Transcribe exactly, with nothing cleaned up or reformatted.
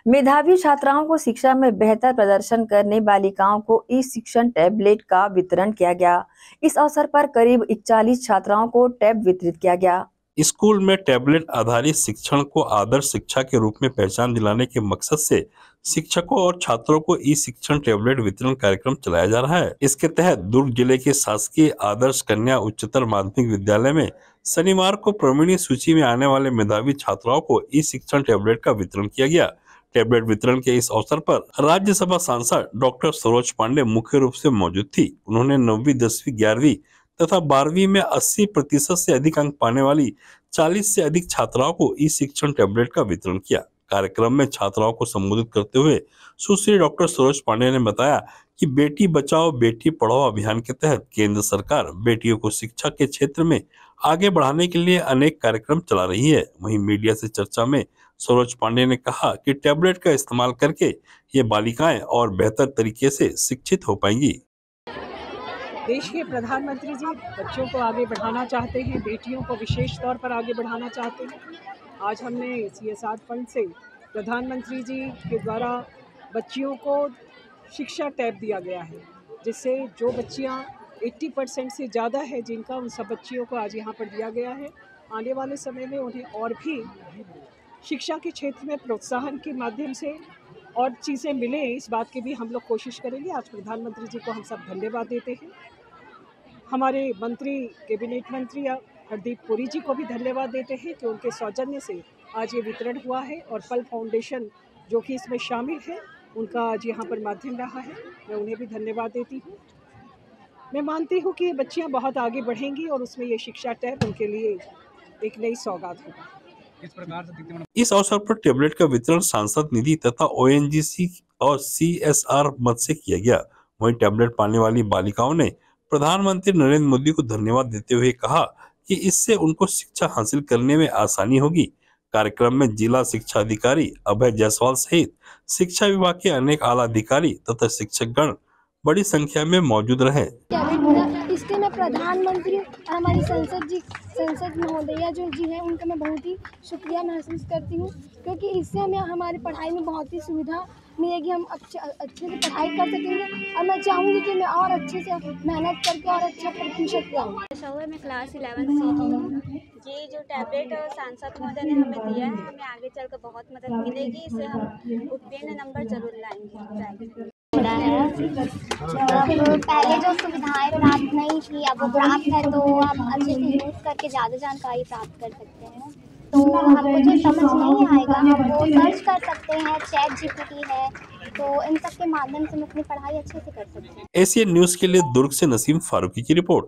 मेधावी छात्राओं को शिक्षा में बेहतर प्रदर्शन करने बालिकाओं को ई शिक्षण टैबलेट का वितरण किया गया। इस अवसर पर करीब इकतालीस छात्राओं को टैब वितरित किया गया। स्कूल में टैबलेट आधारित शिक्षण को आदर्श शिक्षा के रूप में पहचान दिलाने के मकसद से शिक्षकों और छात्रों को ई शिक्षण टैबलेट वितरण कार्यक्रम चलाया जा रहा है। इसके तहत दुर्ग जिले के शासकीय आदर्श कन्या उच्चतर माध्यमिक विद्यालय में शनिवार को प्रवीणीय सूची में आने वाले मेधावी छात्राओं को ई शिक्षण टैबलेट का वितरण किया गया। टैबलेट वितरण के इस अवसर पर राज्यसभा सांसद डॉक्टर सरोज पांडे मुख्य रूप से मौजूद थी। उन्होंने नौवीं दसवीं ग्यारहवीं तथा बारहवीं में अस्सी प्रतिशत से अधिक अंक पाने वाली चालीस से अधिक छात्राओं को ई शिक्षण टैबलेट का वितरण किया। कार्यक्रम में छात्राओं को संबोधित करते हुए सुश्री डॉक्टर सरोज पांडे ने बताया कि बेटी बचाओ बेटी पढ़ाओ अभियान के तहत केंद्र सरकार बेटियों को शिक्षा के क्षेत्र में आगे बढ़ाने के लिए अनेक कार्यक्रम चला रही है। वहीं मीडिया से चर्चा में सरोज पांडे ने कहा कि टैबलेट का इस्तेमाल करके ये बालिकाएं और बेहतर तरीके से शिक्षित हो पाएंगी। देश के प्रधानमंत्री जी बच्चों को आगे बढ़ाना चाहते हैं, बेटियों को विशेष तौर पर आगे बढ़ाना चाहते हैं। आज हमने सी एस आर फंड से प्रधानमंत्री जी के द्वारा बच्चियों को शिक्षा टैब दिया गया है, जिससे जो बच्चियां अस्सी परसेंट से ज़्यादा है जिनका, उन सब बच्चियों को आज यहाँ पर दिया गया है। आने वाले समय में उन्हें और भी शिक्षा के क्षेत्र में प्रोत्साहन के माध्यम से और चीज़ें मिले, इस बात की भी हम लोग कोशिश करेंगे। आज प्रधानमंत्री जी को हम सब धन्यवाद देते हैं। हमारे मंत्री, कैबिनेट मंत्री हरदीप पुरी जी को भी धन्यवाद देते हैं कि उनके सौजन्य से आज ये वितरण हुआ है और पल फाउंडेशन जो कि इसमें शामिल है, उनका आज यहाँ पर माध्यम रहा है। मैं उन्हें भी धन्यवाद देती हूँ। मैं मानती हूँ कि ये बच्चियाँ बहुत आगे बढ़ेंगी और उसमें ये शिक्षा टैब उनके लिए एक नई सौगात होगा। इस प्रकार से इस अवसर पर टैबलेट का वितरण सांसद निधि तथा ओ एन जी सी और सी एस आर मद से किया गया। वहीं टैबलेट पाने वाली बालिकाओं ने प्रधानमंत्री नरेंद्र मोदी को धन्यवाद देते हुए कहा कि इससे उनको शिक्षा हासिल करने में आसानी होगी। कार्यक्रम में जिला शिक्षा अधिकारी अभय जायसवाल सहित शिक्षा विभाग के अनेक आला अधिकारी तथा शिक्षकगण बड़ी संख्या में मौजूद रहे। इसके मैं प्रधानमंत्री और हमारी संसद जी संसद महोदया जो जी हैं, उनका मैं बहुत ही शुक्रिया महसूस करती हूँ, क्योंकि इससे हमें हमारी पढ़ाई में बहुत ही सुविधा मिलेगी। हम अच्छे अच्छे से पढ़ाई कर सकेंगे और मैं चाहूँगी कि मैं और अच्छे से मेहनत करके और अच्छा प्रतिशत पाऊँ। मैं क्लास इलेवेंथ सी की हूँ। ये जो टैबलेट सांसद महोदय ने हमें दिया है, हमें आगे चलकर बहुत मदद मिलेगी। इससे हम उत्तीर्ण नंबर जरूर लाएंगे। है अब पहले जो सुविधाएं प्राप्त नहीं थी, अब वो प्राप्त है, तो हम अच्छे से यूज़ करके ज़्यादा जानकारी प्राप्त कर सकते हैं। तो हमको जो समझ नहीं आएगा हम वो सर्च कर सकते हैं, चैट जी पी टी है, तो इन सब के माध्यम से हम अपनी पढ़ाई अच्छे से कर सकते हैं। एशियन न्यूज़ के लिए दुर्ग से नसीम फारूकी की रिपोर्ट।